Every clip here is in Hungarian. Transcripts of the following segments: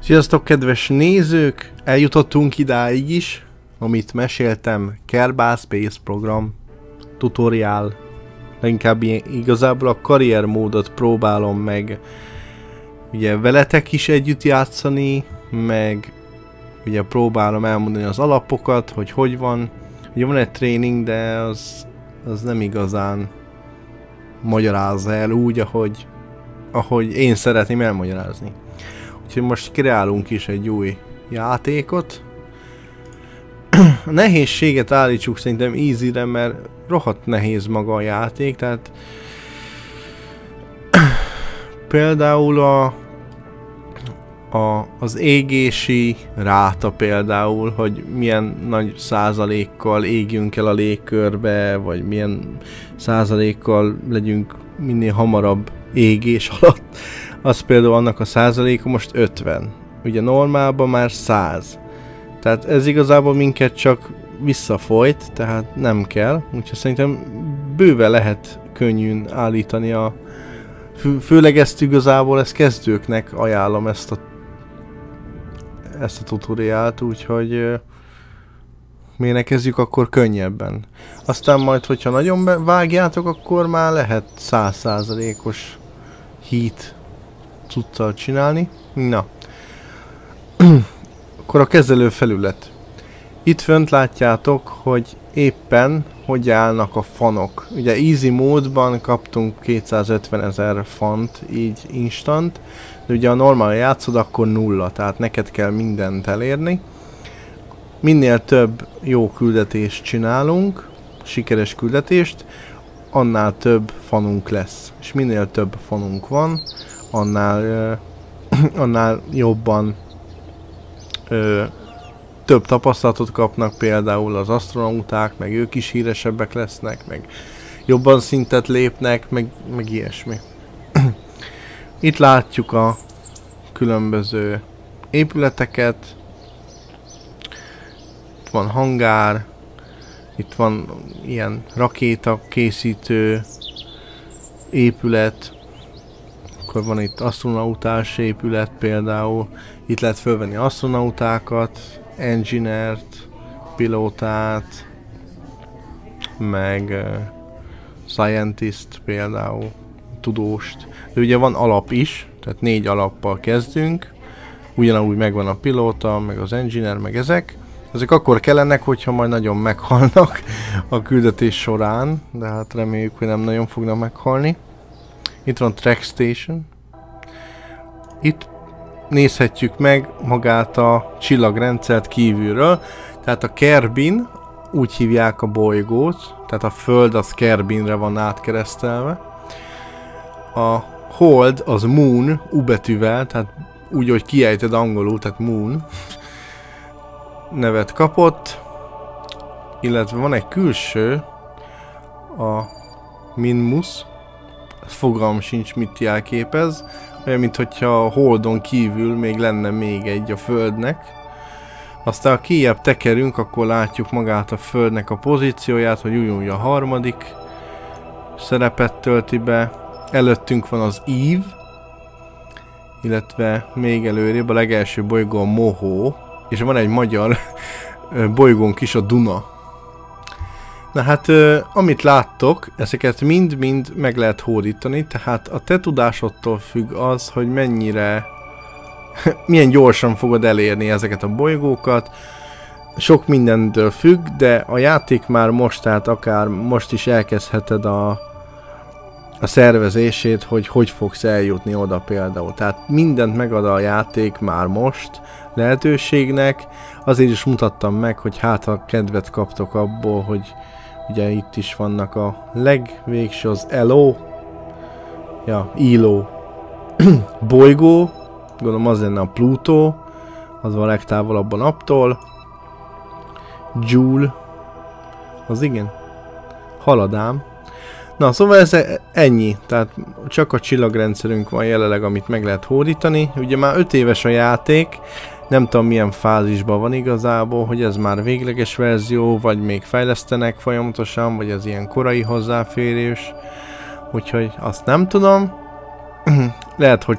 Sziasztok, kedves nézők! Eljutottunk idáig is, amit meséltem, Kerbal Space Program tutorial. Inkább igazából a karriermódot próbálom meg ugye veletek is együtt játszani, meg ugye próbálom elmondani az alapokat, hogy van. Ugye van egy tréning, de az nem igazán magyarázza el úgy, ahogy én szeretném elmagyarázni. Úgyhogy most kreálunk is egy új játékot. A nehézséget állítsuk szerintem easy-re, mert rohadt nehéz maga a játék, tehát például az égési ráta például, hogy milyen nagy százalékkal égjünk el a légkörbe, vagy milyen százalékkal legyünk minél hamarabb égés alatt, az például annak a százaléka most 50. Ugye normálban már 100. Tehát ez igazából minket csak visszafolyt, tehát nem kell. Úgyhogy szerintem bőven lehet könnyűn állítani főleg ezt igazából, ezt kezdőknek ajánlom ezt a tutoriált, úgyhogy miért ne kezdjük akkor könnyebben. Aztán majd, hogyha nagyon vágjátok, akkor már lehet 100%-os heat cuccal csinálni. Na. Akkor a kezelő felület. Itt fönt látjátok, hogy éppen hogy állnak a fanok. Ugye easy módban kaptunk 250 000 fant, így instant, de ugye a normál játszod, akkor 0, tehát neked kell mindent elérni. Minél több jó küldetést csinálunk, sikeres küldetést, annál több fanunk lesz. És minél több fanunk van, annál jobban több tapasztalatot kapnak például az asztronauták, meg ők is híresebbek lesznek, meg jobban szintet lépnek, meg ilyesmi. Itt látjuk a különböző épületeket. Itt van hangár, itt van ilyen rakéta készítő épület, akkor van itt asztronautás épület például, itt lehet fölvenni asztronautákat, engineert, pilótát, meg scientist például, tudóst. De ugye van alap is, tehát 4 alappal kezdünk, ugyanúgy megvan a pilóta, meg az engineer, meg ezek. Ezek akkor kellenek, hogyha majd nagyon meghalnak a küldetés során, de hát reméljük, hogy nem nagyon fognak meghalni. Itt van Track Station. Itt nézhetjük meg magát a csillagrendszert kívülről. Tehát a Kerbin, úgy hívják a bolygót, tehát a Föld az Kerbinre van átkeresztelve. A Hold az Moon, U betűvel, tehát úgy, hogy kiejted angolul, tehát Moon nevet kapott. Illetve van egy külső, a Minmus, fogalmam sincs mit jelképez, olyan, mintha a Holdon kívül még lenne még egy a Földnek. Aztán ha kijebb tekerünk, akkor látjuk magát a Földnek a pozícióját, hogy úgy a harmadik szerepet tölti be. Előttünk van az Eve, illetve még előrébb a legelső bolygó a Mohó, és van egy magyar bolygónk is, a Duna. Na hát, amit láttok, ezeket mind-mind meg lehet hódítani, tehát a te tudásodtól függ az, hogy milyen gyorsan fogod elérni ezeket a bolygókat. Sok mindentől függ, de a játék már most, tehát akár most is elkezdheted a szervezését, hogy fogsz eljutni oda például. Tehát mindent megad a játék már most lehetőségnek, azért is mutattam meg, hogy hát ha kedvet kaptok abból, hogy ugye itt is vannak a legvégső, az ELO, ELO bolygó, gondolom az lenne a Pluto, az van a legtávolabb a naptól. Joule, az igen, haladám. Na, szóval ez ennyi, tehát csak a csillagrendszerünk van jelenleg, amit meg lehet hódítani. Ugye már 5 éves a játék, nem tudom milyen fázisban van igazából, hogy ez már végleges verzió, vagy még fejlesztenek folyamatosan, vagy ez ilyen korai hozzáférés. Úgyhogy azt nem tudom. Lehet, hogy csak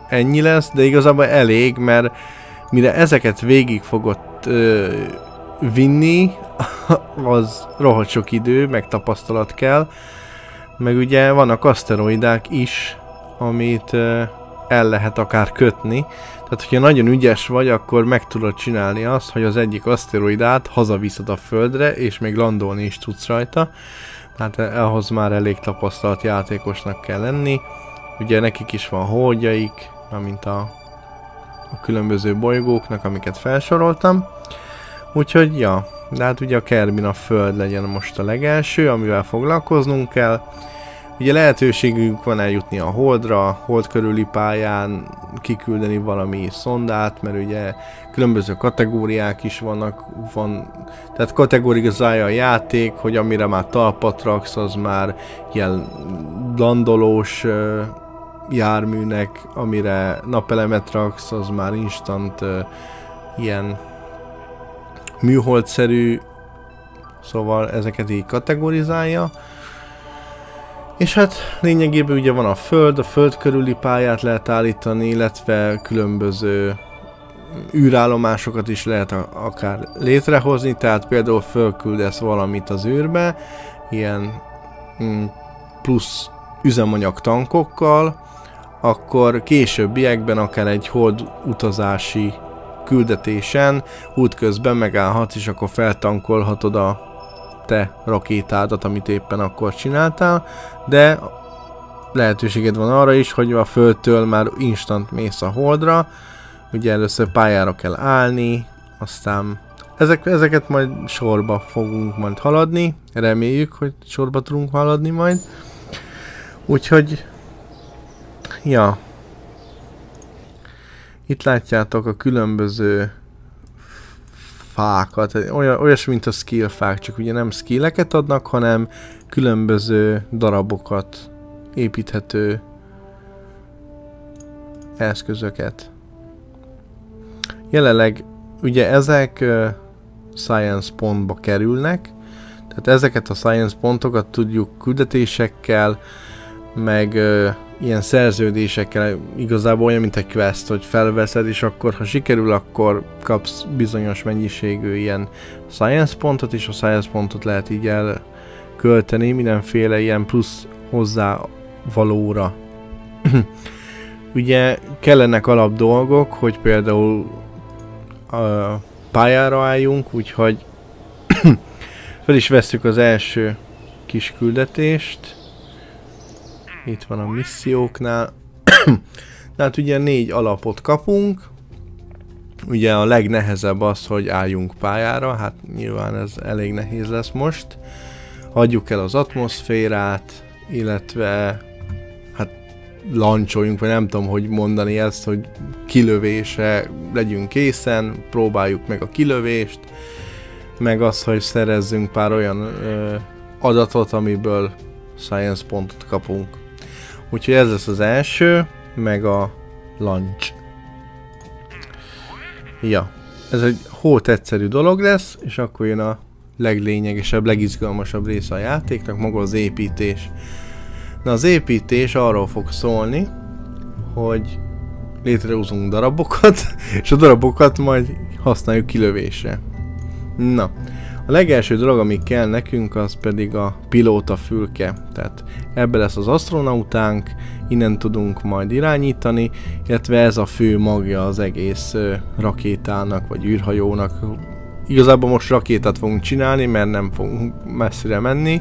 ennyi lesz, de igazából elég, mert mire ezeket végig fogod vinni, az rohadt sok idő, meg tapasztalat kell, meg ugye vannak aszteroidák is, amit el lehet akár kötni. Tehát, hogyha nagyon ügyes vagy, akkor meg tudod csinálni azt, hogy az egyik aszteroidát hazaviszed a Földre, és még landolni is tudsz rajta. Tehát ahhoz már elég tapasztalt játékosnak kell lenni. Ugye nekik is van holdjaik, mint a különböző bolygóknak, amiket felsoroltam. Úgyhogy, ja, de hát ugye a Kerbin a Föld legyen most a legelső, amivel foglalkoznunk kell. Ugye lehetőségünk van eljutni a Holdra, Hold körüli pályán kiküldeni valami szondát, mert ugye különböző kategóriák is vannak, tehát kategorizálja a játék, hogy amire már talpat raksz, az már ilyen landolós járműnek, amire napelemet raksz, az már instant ilyen műholdszerű, szóval ezeket így kategorizálja. És hát lényegében ugye van a Föld körüli pályát lehet állítani, illetve különböző űrállomásokat is lehet akár létrehozni, tehát például fölküldesz valamit az űrbe, ilyen plusz üzemanyag tankokkal, akkor későbbiekben akár egy hold utazási küldetésen útközben megállhatsz, és akkor feltankolhatod a te rakétádat, amit éppen akkor csináltál, de lehetőséged van arra is, hogy a Földtől már instant mész a Holdra, ugye először pályára kell állni, aztán ezeket majd sorba fogunk majd haladni, reméljük, hogy sorba tudunk haladni majd, úgyhogy, ja, itt látjátok a különböző fákat, olyasmi, mint a skill fák, csak ugye nem skilleket adnak, hanem különböző darabokat, építhető eszközöket. Jelenleg ugye ezek science pontba kerülnek, tehát ezeket a science pontokat tudjuk küldetésekkel, meg ilyen szerződésekkel, igazából olyan, mint egy quest, hogy felveszed, és akkor, ha sikerül, akkor kapsz bizonyos mennyiségű ilyen science pontot, és a science pontot lehet így elkölteni mindenféle ilyen plusz hozzá valóra. Ugye kellenek alap dolgok, hogy például pályára álljunk, úgyhogy fel is vesszük az első kis küldetést. Itt van a misszióknál. Tehát ugye 4 alapot kapunk. Ugye a legnehezebb az, hogy álljunk pályára. Hát nyilván ez elég nehéz lesz most. Hagyjuk el az atmoszférát, illetve hát lancsoljunk, vagy nem tudom, hogy mondani ezt, hogy kilövése legyünk készen, próbáljuk meg a kilövést, meg az, hogy szerezzünk pár olyan adatot, amiből science pontot kapunk. Úgyhogy ez lesz az első, meg a launch. Ja, ez egy hót egyszerű dolog lesz, és akkor jön a leglényegesebb, legizgalmasabb része a játéknak, maga az építés. Na, az építés arról fog szólni, hogy létrehozunk darabokat, és a darabokat majd használjuk kilövésre. Na, a legelső dolog, ami kell nekünk, az pedig a pilótafülke. Tehát ebbe lesz az asztronautánk, innen tudunk majd irányítani, illetve ez a fő magja az egész rakétának, vagy űrhajónak. Igazából most rakétát fogunk csinálni, mert nem fogunk messzire menni.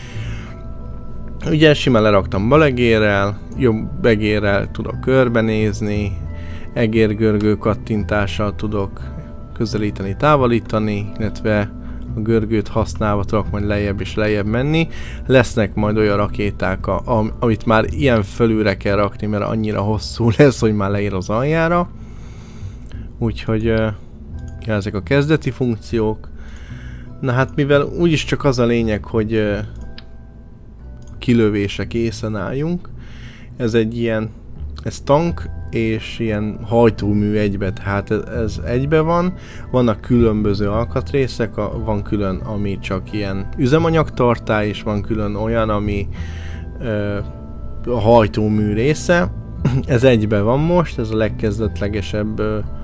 Ugye simán leraktam bal egérrel, jobb egérrel tudok körbenézni, egérgörgő kattintással tudok közelíteni, távolítani, illetve a görgőt használva tudok majd lejjebb és lejjebb menni. Lesznek majd olyan rakéták, amit már ilyen fölülre kell rakni, mert annyira hosszú lesz, hogy már leér az aljára. Úgyhogy ezek a kezdeti funkciók. Na hát mivel úgyis csak az a lényeg, hogy kilövésre készen álljunk, ez egy ilyen, ez tank és ilyen hajtómű egybe, tehát ez egybe van, vannak különböző alkatrészek, van külön, ami csak ilyen üzemanyagtartály, és van külön olyan, ami a hajtómű része, Ez egyben van most, ez a legkezdetlegesebb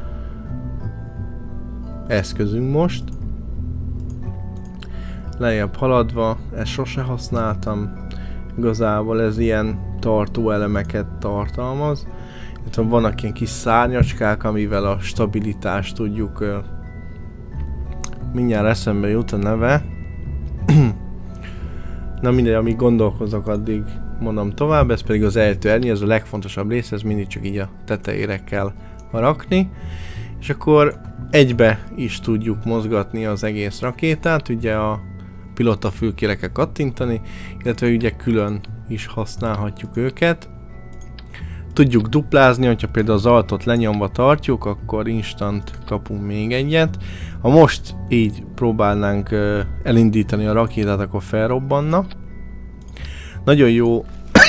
eszközünk most. Lejjebb haladva, ezt sose használtam. Igazából ez ilyen tartó elemeket tartalmaz. Itt vannak ilyen kis szárnyacskák, amivel a stabilitást tudjuk... mindjárt eszembe jut a neve. Na mindegy, amíg gondolkozok, addig mondom tovább, ez pedig az ejtőernyő, ez a legfontosabb rész, ez mindig csak így a tetejére kell rakni. És akkor egybe is tudjuk mozgatni az egész rakétát, ugye a pilotafülkére kell kattintani, illetve ugye külön is használhatjuk őket. Tudjuk duplázni, hogyha például az altot lenyomva tartjuk, akkor instant kapunk még egyet. Ha most így próbálnánk elindítani a rakétát, akkor felrobbanna. Nagyon jó,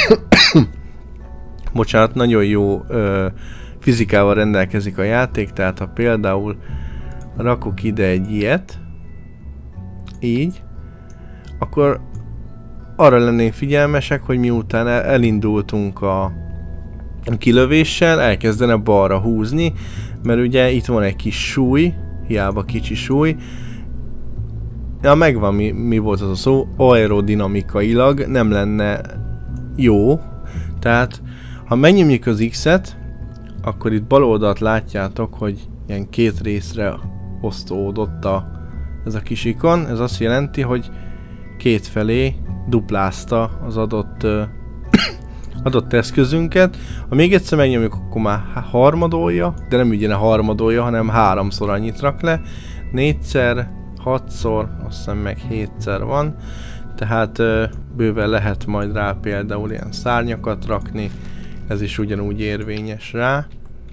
bocsánat, nagyon jó fizikával rendelkezik a játék, tehát ha például rakok ide egy ilyet, így, akkor arra lennénk figyelmesek, hogy miután elindultunk a kilövéssel, elkezdene balra húzni, mert ugye itt van egy kis súly, hiába kicsi súly. Ja, megvan mi volt az a szó, aerodinamikailag nem lenne jó, tehát ha megnyomjuk az X-et, akkor itt bal oldalt látjátok, hogy ilyen két részre osztódott ez a kis ikon, ez azt jelenti, hogy kétfelé duplázta az adott eszközünket. Ha még egyszer megnyomjuk, akkor már harmadolja, de nem ugyan harmadolja, hanem háromszor annyit rak le. 4-szer, 6-szor, azt hiszem meg 7-szer van. Tehát bőven lehet majd rá például ilyen szárnyakat rakni. Ez is ugyanúgy érvényes rá.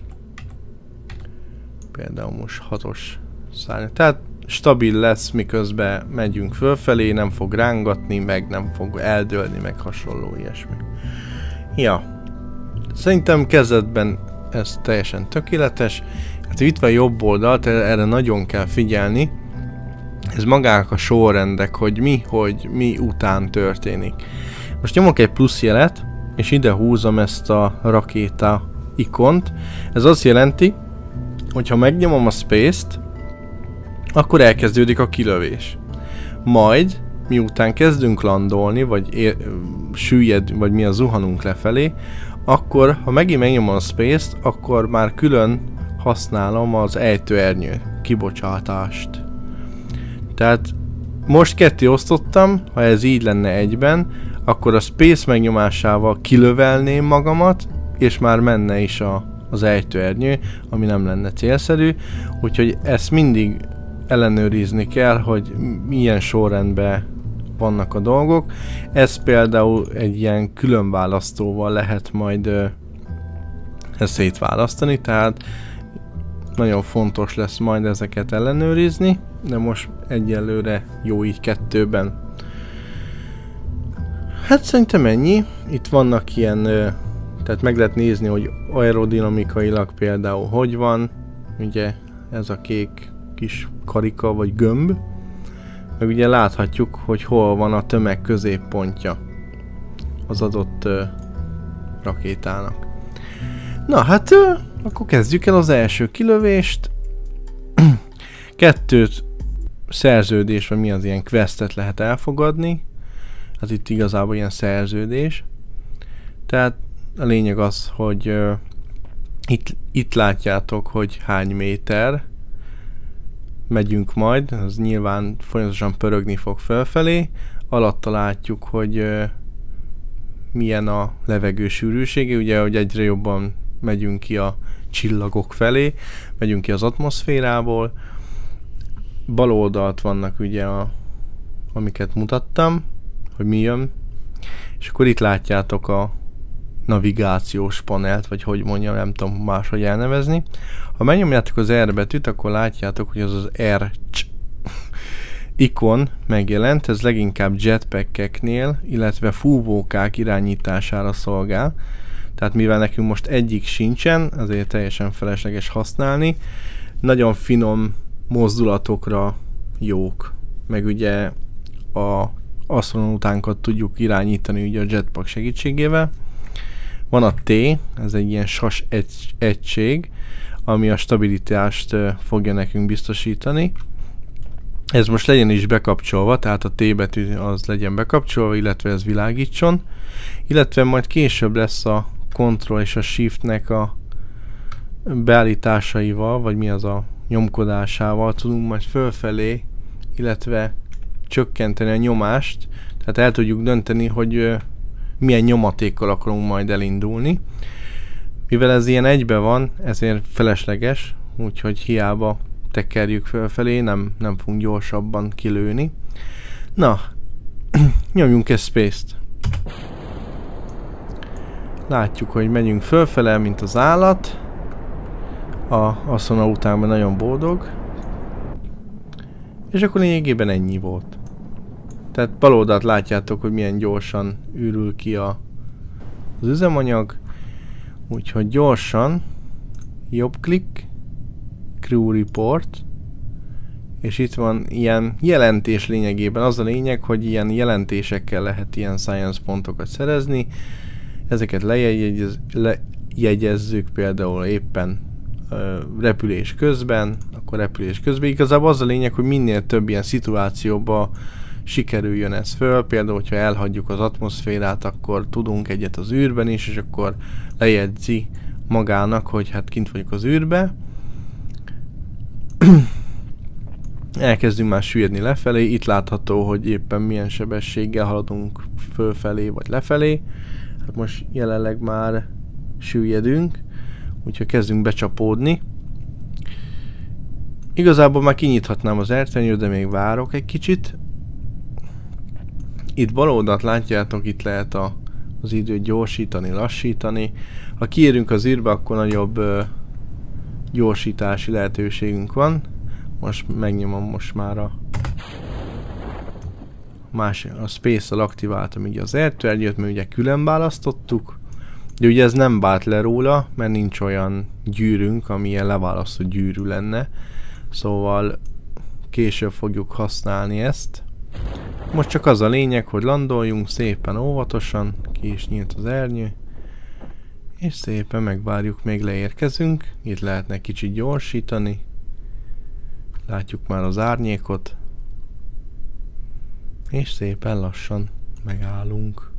Például most 6-os szárny. Tehát stabil lesz, miközben megyünk fölfelé, nem fog rángatni, meg nem fog eldőlni, meg hasonló ilyesmi. Ja, szerintem kezdetben ez teljesen tökéletes. Hát itt van jobb oldalt, erre nagyon kell figyelni. Ez magának a sorrendek, hogy mi után történik. Most nyomok egy plusz jelet, és ide húzom ezt a rakéta ikont. Ez azt jelenti, hogy ha megnyomom a space-t, akkor elkezdődik a kilövés. Majd, miután kezdünk landolni, vagy süllyed, vagy mi a zuhanunk lefelé, akkor, ha megint megnyomom a space-t, akkor már külön használom az ejtőernyő kibocsátást. Tehát most ketté osztottam, ha ez így lenne egyben, akkor a space megnyomásával kilövelném magamat, és már menne is az ejtőernyő, ami nem lenne célszerű, úgyhogy ezt mindig ellenőrizni kell, hogy milyen sorrendben vannak a dolgok. Ez például egy ilyen különválasztóval lehet majd ezt szétválasztani, tehát nagyon fontos lesz majd ezeket ellenőrizni, de most egyelőre jó így kettőben. Hát szerintem ennyi. Itt vannak ilyen, tehát meg lehet nézni, hogy aerodinamikailag például hogy van, ugye ez a kék kis karika vagy gömb, meg ugye láthatjuk, hogy hol van a tömeg középpontja az adott rakétának. Na hát, akkor kezdjük el az első kilövést. 2 szerződés, vagy mi az, ilyen questet lehet elfogadni. Hát itt igazából ilyen szerződés. Tehát a lényeg az, hogy itt látjátok, hogy hány méter megyünk majd, az nyilván folyamatosan pörögni fog felfelé. Alatta látjuk, hogy milyen a levegő sűrűsége, ugye, hogy egyre jobban megyünk ki a csillagok felé, megyünk ki az atmoszférából. Bal oldalt vannak ugye amiket mutattam, hogy mi jön, és akkor itt látjátok a navigációs panelt, vagy hogy mondjam, nem tudom máshogy elnevezni. Ha megnyomjátok az R betűt, akkor látjátok, hogy az R ikon megjelent, ez leginkább jetpackeknél, illetve fúvókák irányítására szolgál. Tehát mivel nekünk most egyik sincsen, azért teljesen felesleges használni. Nagyon finom mozdulatokra jók, meg ugye a asztronautákat tudjuk irányítani ugye a jetpack segítségével. Van a T, ez egy ilyen sas egység, ami a stabilitást fogja nekünk biztosítani. Ez most legyen is bekapcsolva, tehát a T betű az legyen bekapcsolva, illetve ez világítson. Illetve majd később lesz a Ctrl és a Shift-nek a beállításaival, vagy mi az a nyomkodásával tudunk majd fölfelé, illetve csökkenteni a nyomást. Tehát el tudjuk dönteni, hogy milyen nyomatékkal akarunk majd elindulni. Mivel ez ilyen egybe van, ezért felesleges, úgyhogy hiába tekerjük fölfelé, nem fogunk gyorsabban kilőni. Na, nyomjunk egy space-t. Látjuk, hogy megyünk fölfele, mint az állat. A Asuna után nagyon boldog. És akkor lényegében ennyi volt. Tehát bal oldalt látjátok, hogy milyen gyorsan ürül ki az üzemanyag. Úgyhogy gyorsan jobb klik, Crew Report, és itt van ilyen jelentés lényegében. Az a lényeg, hogy ilyen jelentésekkel lehet ilyen science pontokat szerezni. Ezeket lejegyezzük például éppen repülés közben, akkor repülés közben. Igazából az a lényeg, hogy minél több ilyen szituációba sikerüljön ez föl. Például, hogyha elhagyjuk az atmoszférát, akkor tudunk egyet az űrben is, és akkor lejegyzi magának, hogy hát kint vagyunk az űrbe. Elkezdünk már süllyedni lefelé. Itt látható, hogy éppen milyen sebességgel haladunk fölfelé vagy lefelé. Hát most jelenleg már süllyedünk, úgyhogy kezdünk becsapódni. Igazából már kinyithatnám az ertvenyőt, de még várok egy kicsit. Itt bal oldalt látjátok, itt lehet az időt gyorsítani, lassítani. Ha kiérünk az űrbe, akkor nagyobb gyorsítási lehetőségünk van. Most megnyomom most már a Space-al aktiváltam ugye az ertvernyőt, mert ugye külön választottuk. De ugye ez nem vált le róla, mert nincs olyan gyűrünk, ami ilyen leválasztott gyűrű lenne. Szóval később fogjuk használni ezt. Most csak az a lényeg, hogy landoljunk szépen óvatosan, ki is nyílt az ernyő. És szépen megvárjuk, még leérkezünk. Itt lehetne kicsit gyorsítani. Látjuk már az árnyékot. És szépen lassan megállunk.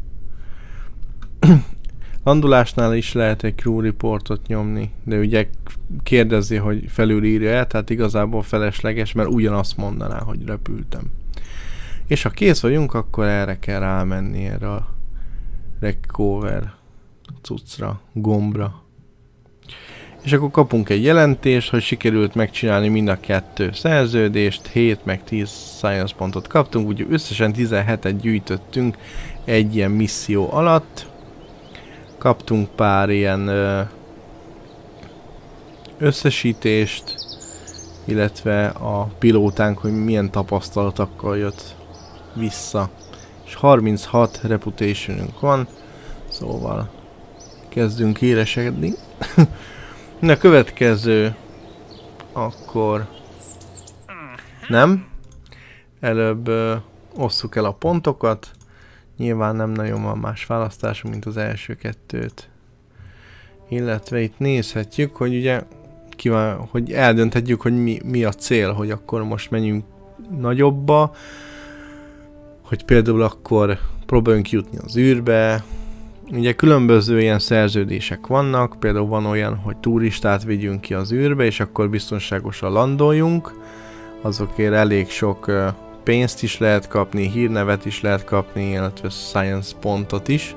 Landulásnál is lehet egy crew reportot nyomni, de ugye kérdezi, hogy felülírja-e, tehát igazából felesleges, mert ugyanazt mondaná, hogy repültem. És ha kész vagyunk, akkor erre kell rámenni, erre a recover cuccra, gombra. És akkor kapunk egy jelentést, hogy sikerült megcsinálni mind a 2 szerződést, 7 meg 10 science pontot kaptunk, úgyhogy összesen 17-et gyűjtöttünk egy ilyen misszió alatt. Kaptunk pár ilyen összesítést, illetve a pilótánk, hogy milyen tapasztalatokkal jött vissza. És 36 reputationünk van, szóval kezdünk éresedni. Na, következő akkor nem. Előbb osszuk el a pontokat. Nyilván nem nagyon van más választásunk, mint az első 2-t. Illetve itt nézhetjük, hogy ugye hogy eldönthetjük, hogy mi a cél, hogy akkor most menjünk nagyobba, hogy például akkor próbáljunk jutni az űrbe. Ugye különböző ilyen szerződések vannak, például van olyan, hogy turistát vigyünk ki az űrbe, és akkor biztonságosan landoljunk. Azokért elég sok pénzt is lehet kapni, hírnevet is lehet kapni, illetve science pontot is.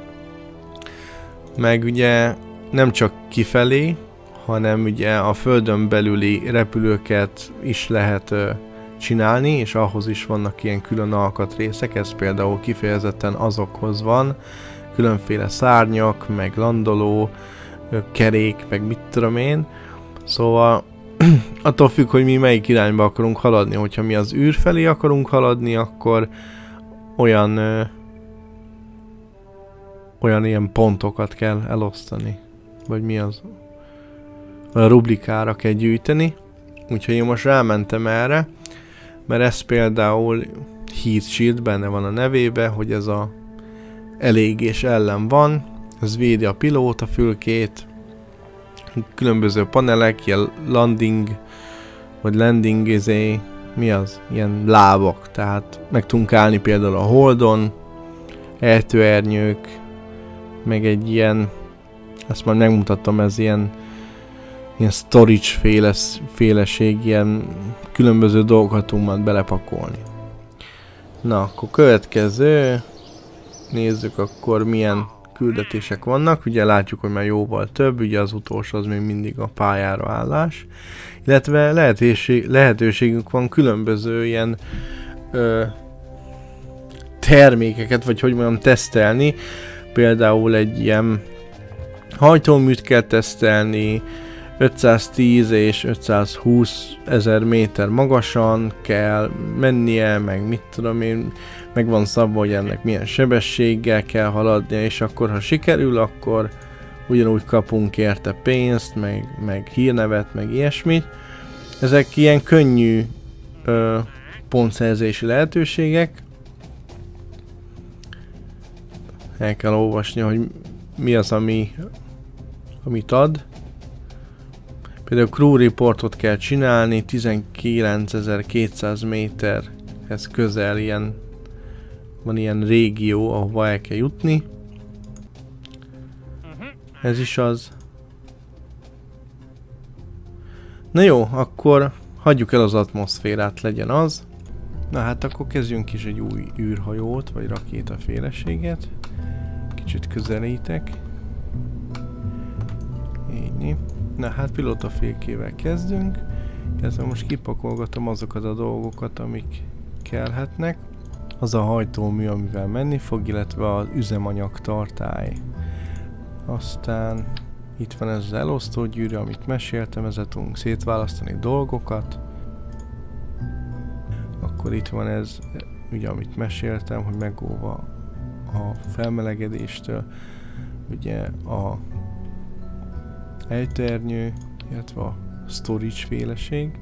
Meg ugye nem csak kifelé, hanem ugye a földön belüli repülőket is lehet csinálni, és ahhoz is vannak ilyen külön alkatrészek, ez például kifejezetten azokhoz van, különféle szárnyak, meg landoló, kerék, meg mit tudom én. Szóval attól függ, hogy mi melyik irányba akarunk haladni. Hogyha mi az űr felé akarunk haladni, akkor olyan ilyen pontokat kell elosztani. Vagy mi az? A rublikára kell gyűjteni. Úgyhogy én most rámentem erre, mert ez például Heat Shield, benne van a nevébe, hogy ez a elégés ellen van. Ez védi a pilóta fülkét. Különböző panelek, ilyen landing mi az? Ilyen lábak, tehát meg tudunk állni például a holdon, ejtőernyők, meg egy ilyen, ezt már megmutattam, ez ilyen storage féleség, ilyen különböző dolgokat tudunk majd belepakolni. Na, akkor következő, nézzük akkor milyen küldetések vannak. Ugye látjuk, hogy már jóval több, ugye az utolsó az még mindig a pályára állás. Illetve lehetőségünk van különböző ilyen termékeket, vagy hogy mondjam, tesztelni. Például egy ilyen hajtóműt kell tesztelni, 510 és 520 000 méter magasan kell mennie, meg mit tudom én, meg van szabva, hogy ennek milyen sebességgel kell haladnia, és akkor ha sikerül, akkor ugyanúgy kapunk érte pénzt, meg hírnevet, meg ilyesmit. Ezek ilyen könnyű pontszerzési lehetőségek. El kell olvasni, hogy mi az, amit ad. Például crew reportot kell csinálni, 19.200 méterhez közel van ilyen régió, ahova el kell jutni. Ez is az. Na jó, akkor hagyjuk el az atmoszférát, legyen az. Na hát akkor kezdjünk is egy új űrhajót, vagy rakétaféleséget. Kicsit közelítek. Így. Na hát pilótafélkével kezdünk. Ezzel most kipakolgatom azokat a dolgokat, amik kellhetnek. Az a hajtómű, amivel menni fog, illetve az üzemanyag tartály. Aztán itt van ez az elosztógyűrű, amit meséltem, ezzel tudunk szétválasztani dolgokat. Akkor itt van ez, ugye amit meséltem, hogy megóva a felmelegedéstől, ugye a ejtőernyő, illetve a storage féleség.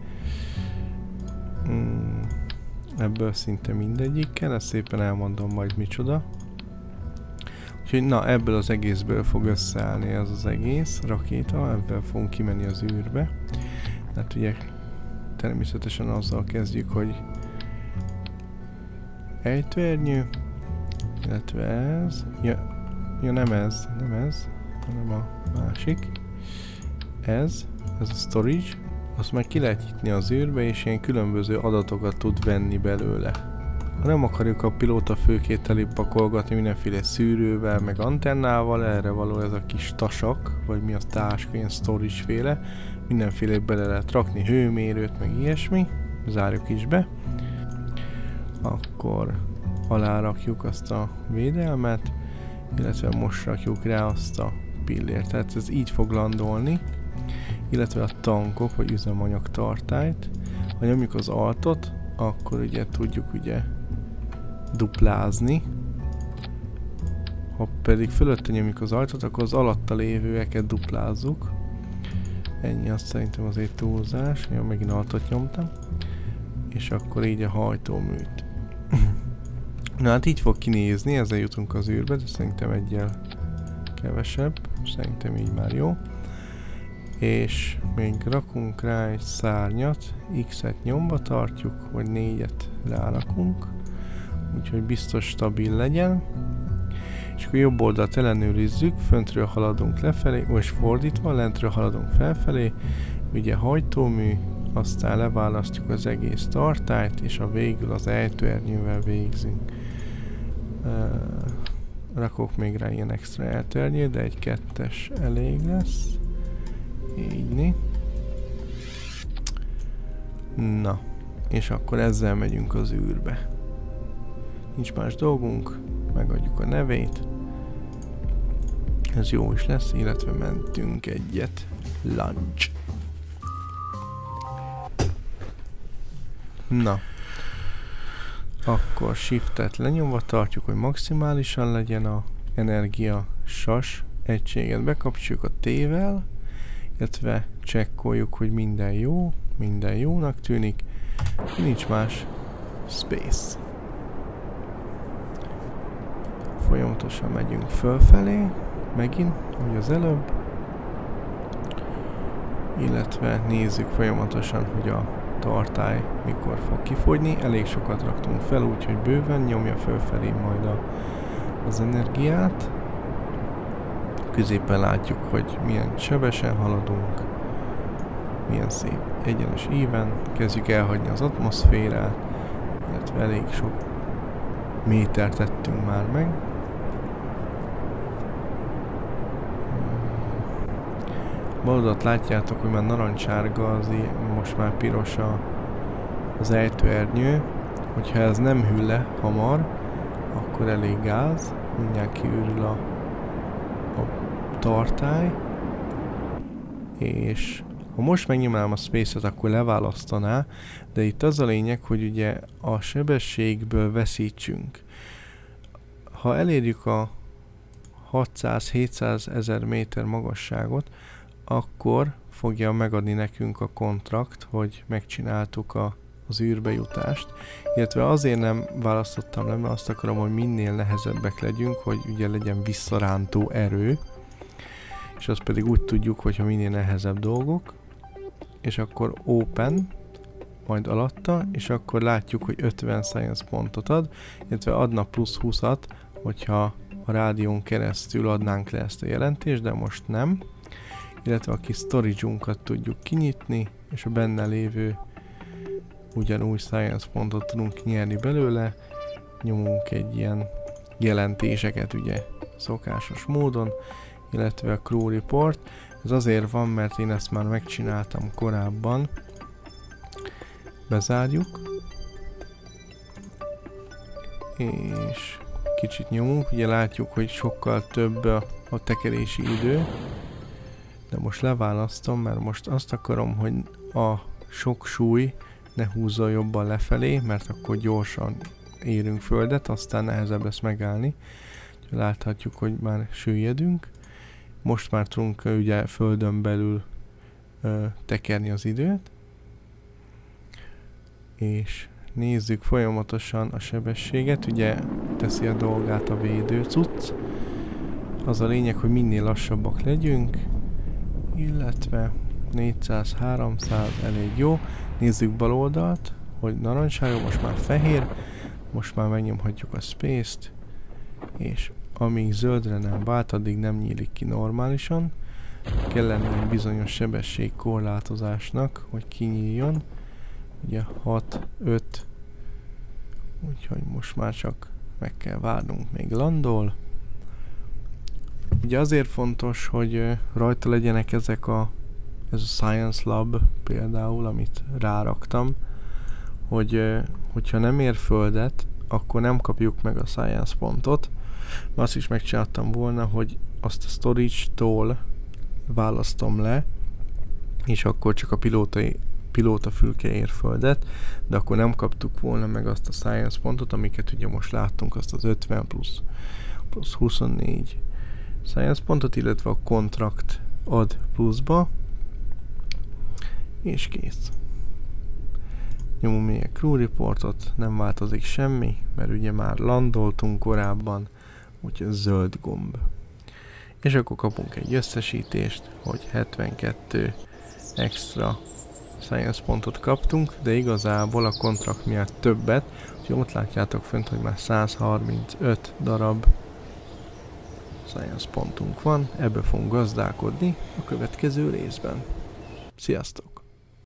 Ebből szinte mindegyikkel, ezt szépen elmondom majd micsoda. Úgyhogy na, ebből az egészből fog összeállni ez az egész rakéta, ebből fogunk kimenni az űrbe. Hát ugye természetesen azzal kezdjük, hogy ejtőernyő, illetve ez, ja nem ez, hanem a másik. Ez a storage, azt meg ki lehet nyitni az űrbe, és ilyen különböző adatokat tud venni belőle. Ha nem akarjuk a pilóta főkét pakolgatni mindenféle szűrővel, meg antennával, erre való ez a kis tasak, vagy mi az táska, ilyen storage féle, mindenféle bele lehet rakni, hőmérőt, meg ilyesmi, zárjuk is be. Akkor alárakjuk azt a védelmet, illetve most rakjuk rá azt a pillért, tehát ez így fog landolni, illetve a tankok, vagy üzemanyag tartályt. Ha nyomjuk az altot, akkor ugye tudjuk ugye duplázni. Ha pedig fölötte nyomjuk az altot, akkor az alatta lévőeket duplázzuk. Ennyi, azt szerintem azért túlzás. Jó, megint altot nyomtam. És akkor így a hajtóműt. Na hát így fog kinézni, ezzel jutunk az űrbe, de szerintem egyel kevesebb. Szerintem így már jó. És még rakunk rá egy szárnyat, X-et nyomba tartjuk, vagy 4-et rárakunk, úgyhogy biztos stabil legyen. És akkor jobb oldalt ellenőrizzük, föntről haladunk lefelé, most fordítva, lentről haladunk felfelé, ugye hajtómű, aztán leválasztjuk az egész tartályt, és a végül az ejtőernyővel végzünk. Rakok még rá ilyen extra ejtőernyőt, de egy 2-es elég lesz. Így. Na, és akkor ezzel megyünk az űrbe. Nincs más dolgunk, megadjuk a nevét. Ez jó is lesz, illetve mentünk egyet. Lunch. Na. Akkor shiftet lenyomva tartjuk, hogy maximálisan legyen a energia sas egységet. Bekapcsoljuk a T-vel, illetve csekkoljuk, hogy minden jó, minden jónak tűnik, nincs más, space. Folyamatosan megyünk fölfelé, megint, úgy az előbb. Illetve nézzük folyamatosan, hogy a tartály mikor fog kifogyni. Elég sokat raktunk fel, úgyhogy bőven nyomja fölfelé majd az energiát. Középen látjuk, hogy milyen sebesen haladunk, milyen szép egyenes íven. Kezdjük elhagyni az atmoszférát, illetve elég sok métert tettünk már meg. Baloldalt látjátok, hogy már narancsárga, most már piros az ejtőernyő. Hogyha ez nem hűl le hamar, akkor elég gáz, mindjárt kiürül a tartály. És ha most megnyomnám a space-et, akkor leválasztaná, de itt az a lényeg, hogy ugye a sebességből veszítsünk. Ha elérjük a 600-700 ezer méter magasságot, akkor fogja megadni nekünk a kontrakt, hogy megcsináltuk az űrbe jutást. Illetve azért nem választottam le, mert azt akarom, hogy minél nehezebbek legyünk, hogy ugye legyen visszarántó erő. És azt pedig úgy tudjuk, hogyha minél nehezebb dolgok. És akkor open, majd alatta, és akkor látjuk, hogy 50 science pontot ad, illetve adna plusz 20-at, hogyha a rádión keresztül adnánk le ezt a jelentést, de most nem. Illetve a kis storage-unkat tudjuk kinyitni, és a benne lévő ugyanúgy science pontot tudunk nyerni belőle. Nyomunk egy ilyen jelentéseket ugye szokásos módon, illetve a crew report. Ez azért van, mert én ezt már megcsináltam korábban. Bezárjuk. És kicsit nyomunk, ugye látjuk, hogy sokkal több a tekerési idő. De most leválasztom, mert most azt akarom, hogy a sok súly ne húzzon jobban lefelé, mert akkor gyorsan érünk földet, aztán nehezebb lesz megállni. Láthatjuk, hogy már süllyedünk. Most már tudunk ugye földön belül tekerni az időt. És nézzük folyamatosan a sebességet, ugye teszi a dolgát a védő cucc. Az a lényeg, hogy minél lassabbak legyünk, illetve 400-300 elég jó. Nézzük bal oldalt, hogy narancssárga, most már fehér, most már megnyomhatjuk a space-t, és amíg zöldre nem vált, addig nem nyílik ki normálisan. Kell lenni egy bizonyos sebességkorlátozásnak, hogy kinyíljon. Ugye 6, 5, úgyhogy most már csak meg kell várnunk, még landol. Ugye azért fontos, hogy rajta legyenek ez a Science Lab például, amit ráraktam, hogyha nem ér földet, akkor nem kapjuk meg a Science pontot. Azt is megcsináltam volna, hogy azt a storage-tól választom le, és akkor csak a pilóta fülke ér földet, de akkor nem kaptuk volna meg azt a Science pontot, amiket ugye most láttunk, azt az 50 plusz 24 Science pontot, illetve a kontrakt ad pluszba, és kész. Nyomunk még egy crew reportot, nem változik semmi, mert ugye már landoltunk korábban, úgyhogy zöld gomb. És akkor kapunk egy összesítést, hogy 72 extra Science pontot kaptunk, de igazából a kontrakt miatt többet, úgyhogy ott látjátok fönt, hogy már 135 darab Science pontunk van, ebből fogunk gazdálkodni a következő részben. Sziasztok!